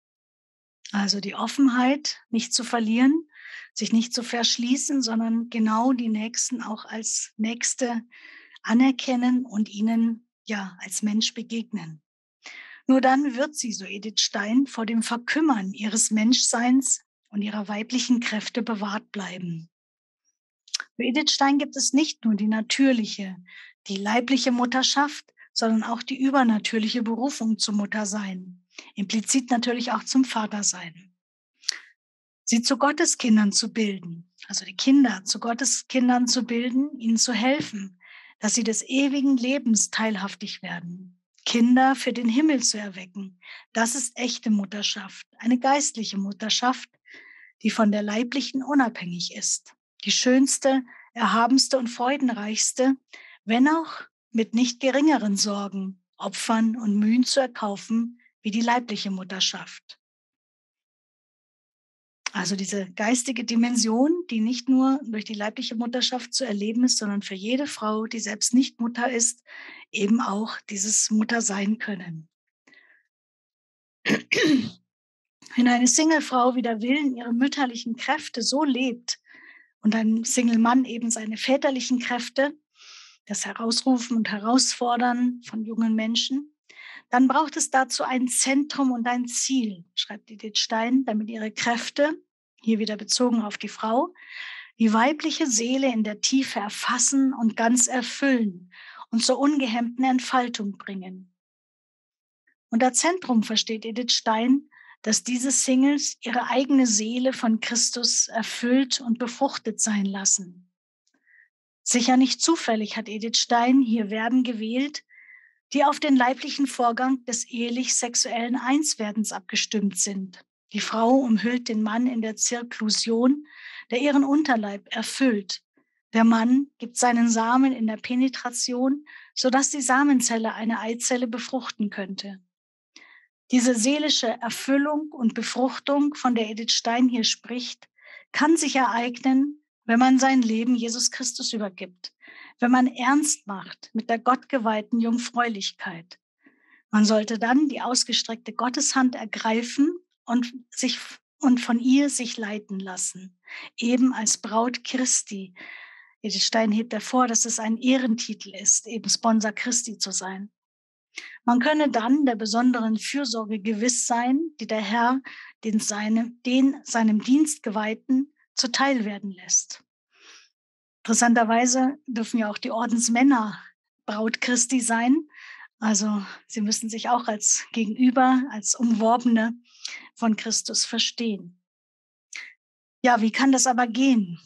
Also die Offenheit nicht zu verlieren, sich nicht zu verschließen, sondern genau die Nächsten auch als Nächste anerkennen und ihnen ja als Mensch begegnen. Nur dann wird sie, so Edith Stein, vor dem Verkümmern ihres Menschseins und ihrer weiblichen Kräfte bewahrt bleiben. Für Edith Stein gibt es nicht nur die natürliche, die leibliche Mutterschaft, sondern auch die übernatürliche Berufung zum Muttersein, implizit natürlich auch zum Vatersein. Sie zu Gotteskindern zu bilden, also die Kinder zu Gotteskindern zu bilden, ihnen zu helfen, dass sie des ewigen Lebens teilhaftig werden. Kinder für den Himmel zu erwecken, das ist echte Mutterschaft, eine geistliche Mutterschaft, die von der leiblichen unabhängig ist. Die schönste, erhabenste und freudenreichste, wenn auch mit nicht geringeren Sorgen, Opfern und Mühen zu erkaufen, wie die leibliche Mutterschaft. Also diese geistige Dimension, die nicht nur durch die leibliche Mutterschaft zu erleben ist, sondern für jede Frau, die selbst nicht Mutter ist, eben auch dieses Muttersein können. Wenn eine Singlefrau wider Willen ihre mütterlichen Kräfte so lebt und ein Single-Mann eben seine väterlichen Kräfte, das Herausrufen und Herausfordern von jungen Menschen, dann braucht es dazu ein Zentrum und ein Ziel, schreibt Edith Stein, damit ihre Kräfte, hier wieder bezogen auf die Frau, die weibliche Seele in der Tiefe erfassen und ganz erfüllen und zur ungehemmten Entfaltung bringen. Unter Zentrum versteht Edith Stein, dass diese Singles ihre eigene Seele von Christus erfüllt und befruchtet sein lassen. Sicher nicht zufällig hat Edith Stein hier Verben gewählt, die auf den leiblichen Vorgang des ehelich-sexuellen Einswerdens abgestimmt sind. Die Frau umhüllt den Mann in der Zirklusion, der ihren Unterleib erfüllt. Der Mann gibt seinen Samen in der Penetration, sodass die Samenzelle eine Eizelle befruchten könnte. Diese seelische Erfüllung und Befruchtung, von der Edith Stein hier spricht, kann sich ereignen, wenn man sein Leben Jesus Christus übergibt, wenn man ernst macht mit der gottgeweihten Jungfräulichkeit. Man sollte dann die ausgestreckte Gotteshand ergreifen und, sich, und von ihr sich leiten lassen, eben als Braut Christi. Edith Stein hebt hervor, dass es ein Ehrentitel ist, eben Sponsor Christi zu sein. Man könne dann der besonderen Fürsorge gewiss sein, die der Herr den, seine, den seinem Dienst Geweihten zuteil werden lässt. Interessanterweise dürfen ja auch die Ordensmänner Braut Christi sein. Also sie müssen sich auch als Gegenüber, als Umworbene von Christus verstehen. Ja, wie kann das aber gehen?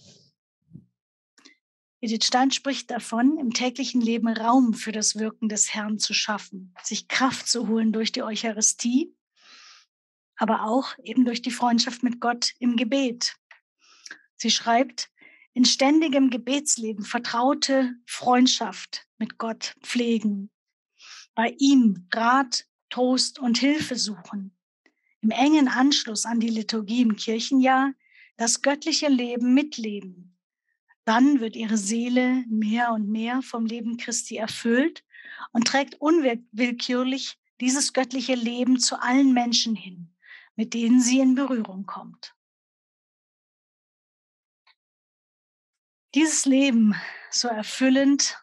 Edith Stein spricht davon, im täglichen Leben Raum für das Wirken des Herrn zu schaffen, sich Kraft zu holen durch die Eucharistie aber auch eben durch die Freundschaft mit Gott im Gebet. Sie schreibt, in ständigem Gebetsleben vertraute Freundschaft mit Gott pflegen, bei ihm Rat, Trost und Hilfe suchen, im engen Anschluss an die Liturgie im Kirchenjahr das göttliche Leben mitleben. Dann wird ihre Seele mehr und mehr vom Leben Christi erfüllt und trägt unwillkürlich dieses göttliche Leben zu allen Menschen hin, mit denen sie in Berührung kommt. Dieses Leben so erfüllend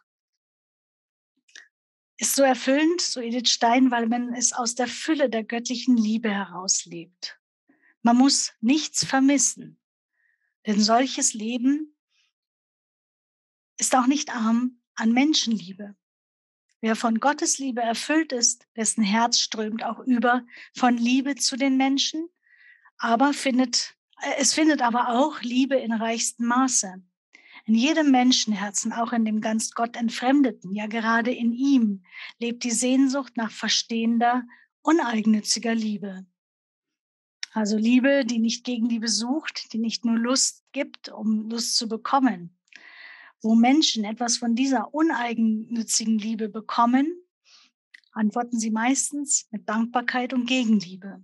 ist so erfüllend, so Edith Stein, weil man es aus der Fülle der göttlichen Liebe herauslebt. Man muss nichts vermissen, denn solches Leben ist auch nicht arm an Menschenliebe. Wer von Gottes Liebe erfüllt ist, dessen Herz strömt auch über von Liebe zu den Menschen, aber findet, es findet aber auch Liebe in reichstem Maße. In jedem Menschenherzen, auch in dem ganz Gott Entfremdeten, ja gerade in ihm, lebt die Sehnsucht nach verstehender, uneigennütziger Liebe. Also Liebe, die nicht Gegenliebe sucht, die nicht nur Lust gibt, um Lust zu bekommen. Wo Menschen etwas von dieser uneigennützigen Liebe bekommen, antworten sie meistens mit Dankbarkeit und Gegenliebe.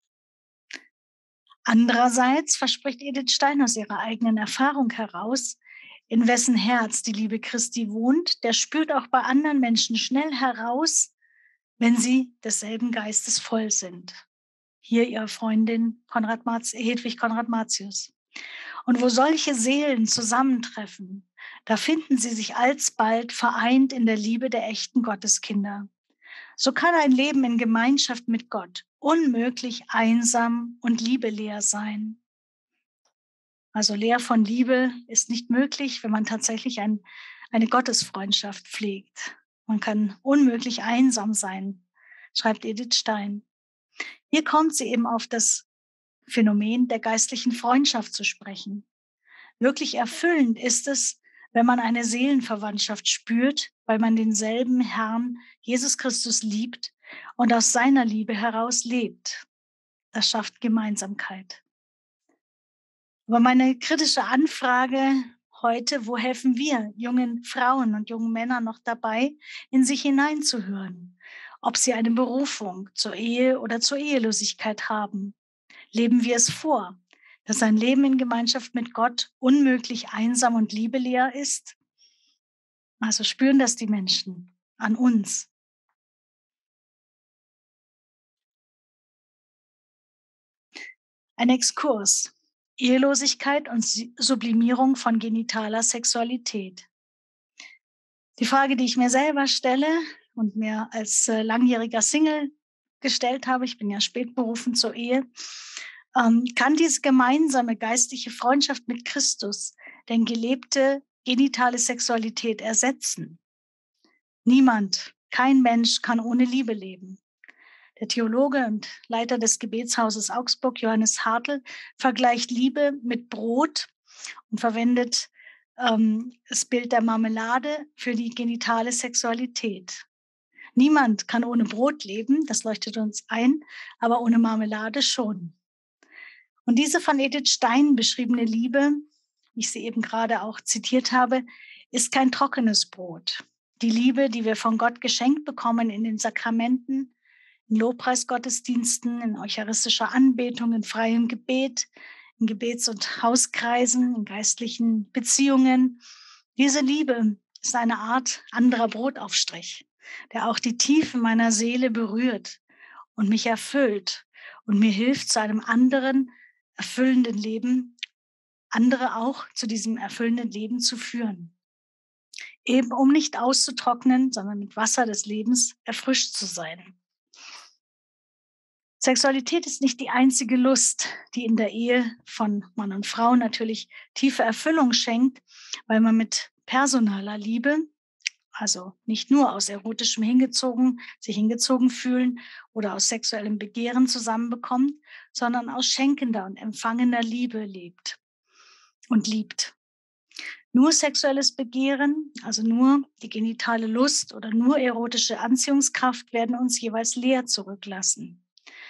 Andererseits verspricht Edith Stein aus ihrer eigenen Erfahrung heraus, in wessen Herz die Liebe Christi wohnt, der spürt auch bei anderen Menschen schnell heraus, wenn sie desselben Geistes voll sind. Hier ihre Freundin Konrad Marz, Hedwig Konrad Martius. Und wo solche Seelen zusammentreffen, da finden sie sich alsbald vereint in der Liebe der echten Gotteskinder. So kann ein Leben in Gemeinschaft mit Gott unmöglich einsam und liebeleer sein. Also leer von Liebe ist nicht möglich, wenn man tatsächlich ein, eine Gottesfreundschaft pflegt. Man kann unmöglich einsam sein, schreibt Edith Stein. Hier kommt sie eben auf das Phänomen der geistlichen Freundschaft zu sprechen. Wirklich erfüllend ist es, wenn man eine Seelenverwandtschaft spürt, weil man denselben Herrn Jesus Christus liebt und aus seiner Liebe heraus lebt. Das schafft Gemeinsamkeit. Aber meine kritische Anfrage heute, wo helfen wir jungen Frauen und jungen Männern noch dabei, in sich hineinzuhören, ob sie eine Berufung zur Ehe oder zur Ehelosigkeit haben? Leben wir es vor, dass ein Leben in Gemeinschaft mit Gott unmöglich einsam und liebeleer ist? Also spüren das die Menschen an uns. Ein Exkurs. Ehelosigkeit und Sublimierung von genitaler Sexualität. Die Frage, die ich mir selber stelle und mir als äh, langjähriger Single gestellt habe, ich bin ja spät berufen zur Ehe, ähm, kann diese gemeinsame geistliche Freundschaft mit Christus denn gelebte genitale Sexualität ersetzen? Niemand, kein Mensch kann ohne Liebe leben. Der Theologe und Leiter des Gebetshauses Augsburg, Johannes Hartl, vergleicht Liebe mit Brot und verwendet ähm, das Bild der Marmelade für die genitale Sexualität. Niemand kann ohne Brot leben, das leuchtet uns ein, aber ohne Marmelade schon. Und diese von Edith Stein beschriebene Liebe, wie ich sie eben gerade auch zitiert habe, ist kein trockenes Brot. Die Liebe, die wir von Gott geschenkt bekommen in den Sakramenten, in Lobpreisgottesdiensten, in eucharistischer Anbetung, in freiem Gebet, in Gebets- und Hauskreisen, in geistlichen Beziehungen. Diese Liebe ist eine Art anderer Brotaufstrich, der auch die Tiefen meiner Seele berührt und mich erfüllt und mir hilft, zu einem anderen, erfüllenden Leben, andere auch zu diesem erfüllenden Leben zu führen. Eben um nicht auszutrocknen, sondern mit Wasser des Lebens erfrischt zu sein. Sexualität ist nicht die einzige Lust, die in der Ehe von Mann und Frau natürlich tiefe Erfüllung schenkt, weil man mit personaler Liebe, also nicht nur aus erotischem hingezogen, sich hingezogen fühlen oder aus sexuellem Begehren zusammenbekommt, sondern aus schenkender und empfangender Liebe lebt und liebt. Nur sexuelles Begehren, also nur die genitale Lust oder nur erotische Anziehungskraft werden uns jeweils leer zurücklassen.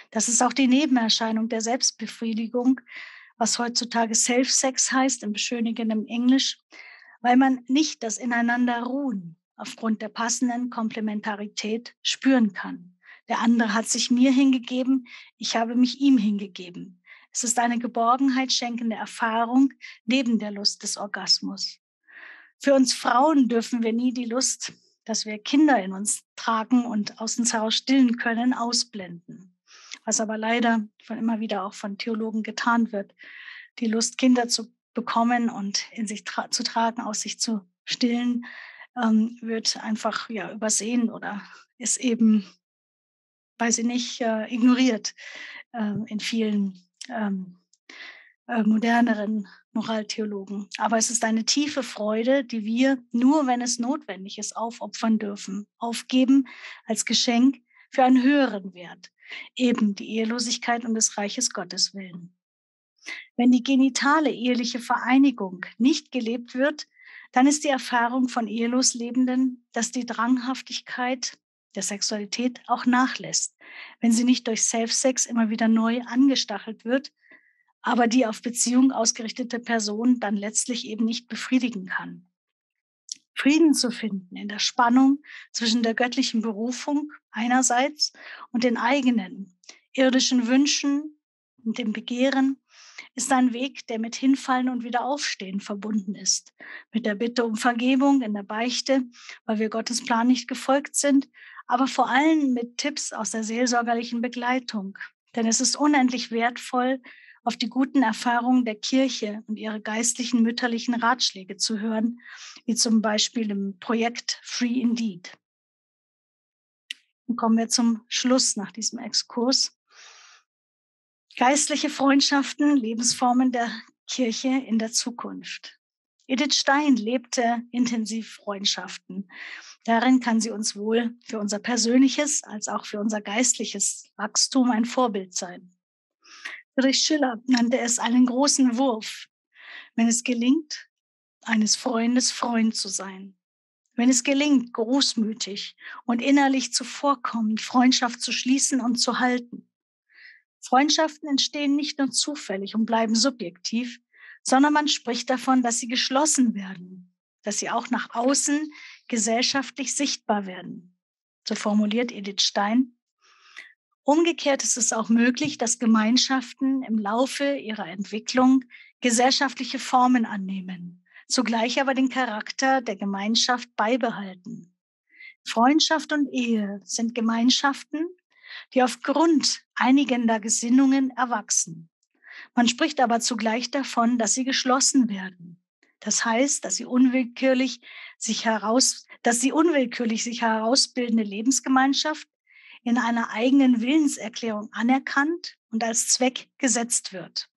Das ist auch die Nebenerscheinung der Selbstbefriedigung, was heutzutage Self-Sex heißt, im beschönigenden Englisch, weil man nicht das Ineinanderruhen aufgrund der passenden Komplementarität spüren kann. Der andere hat sich mir hingegeben, ich habe mich ihm hingegeben. Es ist eine Geborgenheit schenkende Erfahrung neben der Lust des Orgasmus. Für uns Frauen dürfen wir nie die Lust, dass wir Kinder in uns tragen und aus uns heraus stillen können, ausblenden. Was aber leider von immer wieder auch von Theologen getan wird. Die Lust, Kinder zu bekommen und in sich tra- zu tragen, aus sich zu stillen, ähm, wird einfach ja, übersehen oder ist eben, weiß ich nicht, äh, ignoriert äh, in vielen ähm, äh, moderneren Moraltheologen. Aber es ist eine tiefe Freude, die wir nur, wenn es notwendig ist, aufopfern dürfen, aufgeben als Geschenk für einen höheren Wert, eben die Ehelosigkeit um des Reiches Gottes willen. Wenn die genitale eheliche Vereinigung nicht gelebt wird, dann ist die Erfahrung von ehelos Lebenden, dass die Dranghaftigkeit der Sexualität auch nachlässt, wenn sie nicht durch Self-Sex immer wieder neu angestachelt wird, aber die auf Beziehung ausgerichtete Person dann letztlich eben nicht befriedigen kann. Frieden zu finden in der Spannung zwischen der göttlichen Berufung einerseits und den eigenen irdischen Wünschen und dem Begehren ist ein Weg, der mit Hinfallen und Wiederaufstehen verbunden ist. Mit der Bitte um Vergebung in der Beichte, weil wir Gottes Plan nicht gefolgt sind, aber vor allem mit Tipps aus der seelsorgerlichen Begleitung. Denn es ist unendlich wertvoll, auf die guten Erfahrungen der Kirche und ihre geistlichen mütterlichen Ratschläge zu hören, wie zum Beispiel im Projekt Free Indeed. Dann kommen wir zum Schluss nach diesem Exkurs. Geistliche Freundschaften, Lebensformen der Kirche in der Zukunft. Edith Stein lebte intensiv Freundschaften. Darin kann sie uns wohl für unser persönliches als auch für unser geistliches Wachstum ein Vorbild sein. Friedrich Schiller nannte es einen großen Wurf, wenn es gelingt, eines Freundes Freund zu sein. Wenn es gelingt, großmütig und innerlich zuvorkommend Freundschaft zu schließen und zu halten. Freundschaften entstehen nicht nur zufällig und bleiben subjektiv, sondern man spricht davon, dass sie geschlossen werden, dass sie auch nach außen gesellschaftlich sichtbar werden. So formuliert Edith Stein. Umgekehrt ist es auch möglich, dass Gemeinschaften im Laufe ihrer Entwicklung gesellschaftliche Formen annehmen, zugleich aber den Charakter der Gemeinschaft beibehalten. Freundschaft und Ehe sind Gemeinschaften, die aufgrund einigender Gesinnungen erwachsen. Man spricht aber zugleich davon, dass sie geschlossen werden. Das heißt, dass sie unwillkürlich sich heraus, dass die unwillkürlich sich herausbildende Lebensgemeinschaft in einer eigenen Willenserklärung anerkannt und als Zweck gesetzt wird.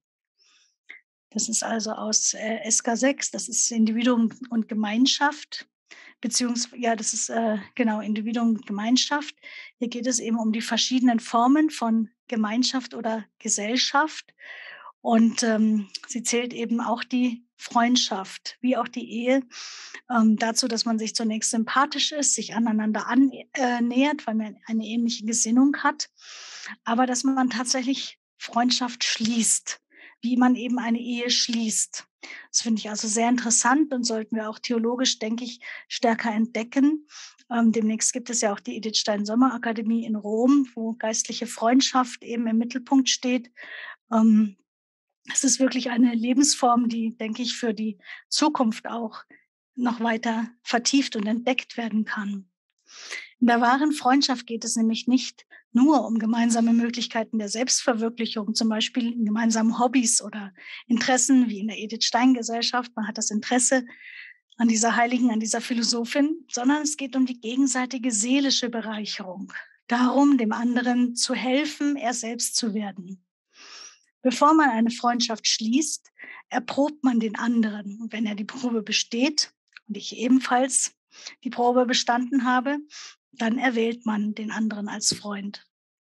Das ist also aus äh, S K sechs, das ist Individuum und Gemeinschaft, beziehungsweise, ja, das ist äh, genau Individuum und Gemeinschaft. Hier geht es eben um die verschiedenen Formen von Gemeinschaft oder Gesellschaft. Und ähm, sie zählt eben auch die Freundschaft, wie auch die Ehe, ähm, dazu, dass man sich zunächst sympathisch ist, sich aneinander annähert, weil man eine ähnliche Gesinnung hat, aber dass man tatsächlich Freundschaft schließt, wie man eben eine Ehe schließt. Das finde ich also sehr interessant und sollten wir auch theologisch, denke ich, stärker entdecken. Ähm, demnächst gibt es ja auch die Edith Stein Sommerakademie in Rom, wo geistliche Freundschaft eben im Mittelpunkt steht. Ähm, Es ist wirklich eine Lebensform, die, denke ich, für die Zukunft auch noch weiter vertieft und entdeckt werden kann. In der wahren Freundschaft geht es nämlich nicht nur um gemeinsame Möglichkeiten der Selbstverwirklichung, zum Beispiel in gemeinsamen Hobbys oder Interessen wie in der Edith Stein Gesellschaft. Man hat das Interesse an dieser Heiligen, an dieser Philosophin, sondern es geht um die gegenseitige seelische Bereicherung. Darum, dem anderen zu helfen, er selbst zu werden. Bevor man eine Freundschaft schließt, erprobt man den anderen. Und wenn er die Probe besteht und ich ebenfalls die Probe bestanden habe, dann erwählt man den anderen als Freund.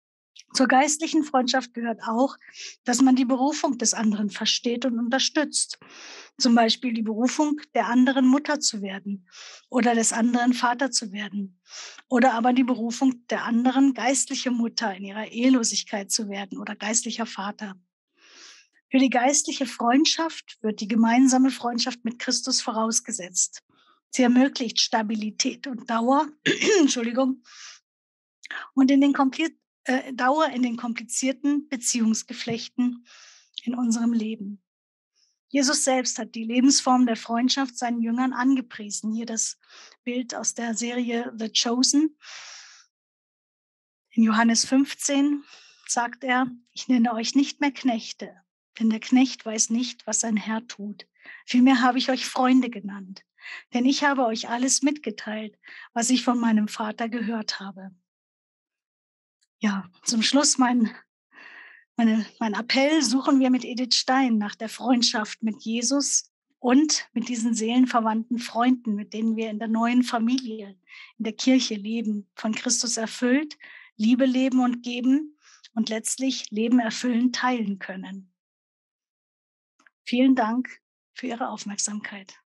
Zur geistlichen Freundschaft gehört auch, dass man die Berufung des anderen versteht und unterstützt. Zum Beispiel die Berufung der anderen Mutter zu werden oder des anderen Vater zu werden. Oder aber die Berufung der anderen geistliche Mutter in ihrer Ehelosigkeit zu werden oder geistlicher Vater. Für die geistliche Freundschaft wird die gemeinsame Freundschaft mit Christus vorausgesetzt. Sie ermöglicht Stabilität und Dauer, Entschuldigung, und in den Kompli- äh, Dauer in den komplizierten Beziehungsgeflechten in unserem Leben. Jesus selbst hat die Lebensform der Freundschaft seinen Jüngern angepriesen. Hier das Bild aus der Serie The Chosen. In Johannes fünfzehn sagt er, ich nenne euch nicht mehr Knechte, denn der Knecht weiß nicht, was sein Herr tut. Vielmehr habe ich euch Freunde genannt, denn ich habe euch alles mitgeteilt, was ich von meinem Vater gehört habe. Ja, zum Schluss mein, meine, mein Appell, suchen wir mit Edith Stein nach der Freundschaft mit Jesus und mit diesen seelenverwandten Freunden, mit denen wir in der neuen Familie, in der Kirche leben, von Christus erfüllt, Liebe leben und geben und letztlich Leben erfüllen teilen können. Vielen Dank für Ihre Aufmerksamkeit.